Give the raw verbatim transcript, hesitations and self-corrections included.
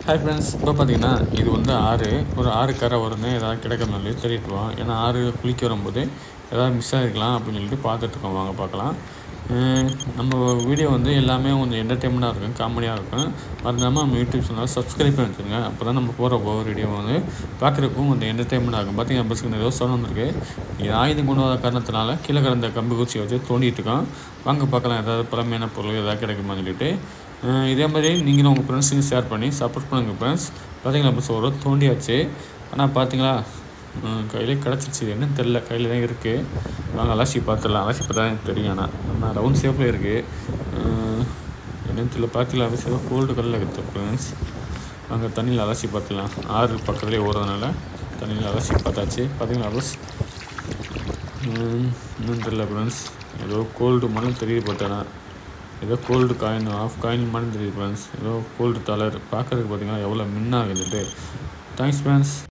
Hi friends, இப்போ பார்த்தீங்கன்னா இது வந்து ஆறு ஒரு ஆறு கரை வரும்னு ஏதாவது கிடைக்கிறனாலே தேடிட்டுருவோம். ஏன்னா ஆறு குளிக்க வரும்போது ஏதாவது மிஸ் ஆகிருக்கலாம் அப்படின்னு சொல்லிட்டு பார்த்துட்ருக்கோம். வாங்க பார்க்கலாம். நம்ம வீடியோ வந்து எல்லாமே கொஞ்சம் என்டர்டெயின்மெண்ட்டாக இருக்கும், காமெடியாக இருக்கும். மறந்துடாமல் நம்ம யூடியூப் சேனல் சப்ஸ்கிரைப் பண்ணி வச்சுருங்க. அப்போ தான் நம்ம போகிற ஒவ்வொரு வீடியோ வந்து பார்க்குறதுக்கும் கொஞ்சம் என்டர்டெயின்மெண்ட்டாக இருக்கும். பார்த்தீங்கன்னா பஸ்ஸுக்கு ஏதோ சொன்ன வந்திருக்கு. இது ஆயுதம் கொண்டு வர காரணத்தினால கீழே கிடந்த கம்பு குச்சியை வச்சு தோண்டிகிட்டு இருக்கோம். வாங்க பார்க்கலாம் ஏதாவது பழமையான பொருள் ஏதாவது கிடைக்குமான்னு சொல்லிட்டு. இதே மாதிரி நீங்களும் உங்கள் ஃப்ரெண்ட்ஸுக்கு ஷேர் பண்ணி சப்போர்ட் பண்ணுங்கள் ஃப்ரெண்ட்ஸ். பார்த்தீங்களா பஸ் ஒரு தோண்டியாச்சு. ஆனால் பார்த்தீங்களா கையிலே கிடச்சிச்சு. என்னன்னு தெரில, கையில் தான் இருக்குது. வாங்க அலசி பார்த்துடலாம். அலசி பார்த்தா எனக்கு தெரியும். ஆனால் ஆனால் ரவுண்ட் ஷேப்பில் இருக்குது. என்னன்னு தெரியல. பார்த்தீங்களா அலசி ஏதோ கோல்டு கல்லில் இருக்குது ஃப்ரெண்ட்ஸ். வாங்க தண்ணியில் அலசி பார்த்துக்கலாம். ஆறு பக்கத்துலேயே ஓடுறதுனால தண்ணியில் அலசி பார்த்தாச்சு. பார்த்தீங்களா பஸ் இன்னும் தெரியல ஃப்ரெண்ட்ஸ். ஏதோ கோல்டு மணல் தெரியுது. பார்த்தேன்னா ஏதோ கோல்டு காயின் ஆஃப் காயின் மாதிரி தெரியுது ஃப்ரெண்ட்ஸ். ஏதோ கோல்டு தாளர் பார்க்குறதுக்கு பார்த்தீங்கன்னா எவ்வளோ மின்னாகுதுட்டு. Thanks friends.